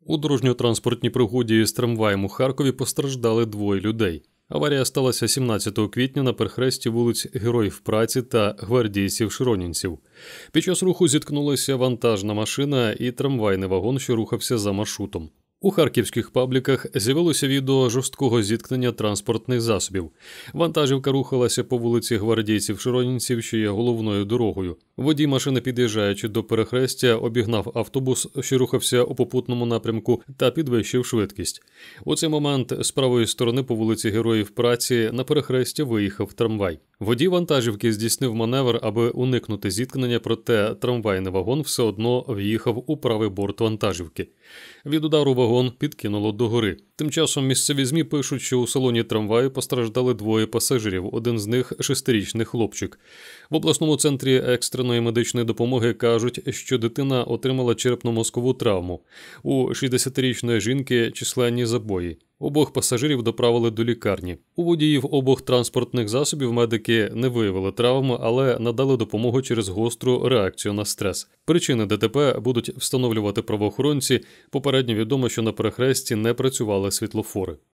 У дорожньо-транспортній пригоді з трамваєм у Харкові постраждали двоє людей. Аварія сталася 17 квітня на перехресті вулиць Героїв Праці та Гвардійців-Широнінців. Під час руху зіткнулася вантажна машина і трамвайний вагон, що рухався за маршрутом. У харківських пабліках з'явилося відео жорсткого зіткнення транспортних засобів. Вантажівка рухалася по вулиці Гвардійців-Широнінців, що є головною дорогою. Водій машини, під'їжджаючи до перехрестя, обігнав автобус, що рухався у попутному напрямку, та підвищив швидкість. У цей момент з правої сторони по вулиці Героїв Праці на перехрестя виїхав трамвай. Водій вантажівки здійснив маневр, аби уникнути зіткнення, проте трамвайний вагон все одно в'їхав у правий борт вантажівки. Від удару вагон підкинуло догори. Тим часом місцеві ЗМІ пишуть, що у салоні трамваю постраждали двоє пасажирів, один з них – 6-річний хлопчик. В обласному центрі екстреної медичної допомоги кажуть, що дитина отримала черепно-мозкову травму. У 60-річної жінки численні забої. Обох пасажирів доправили до лікарні. У водіїв обох транспортних засобів медики не виявили травм, але надали допомогу через гостру реакцію на стрес. Причини ДТП будуть встановлювати правоохоронці. Попередньо відомо, що на перехресті не працювали світлофори.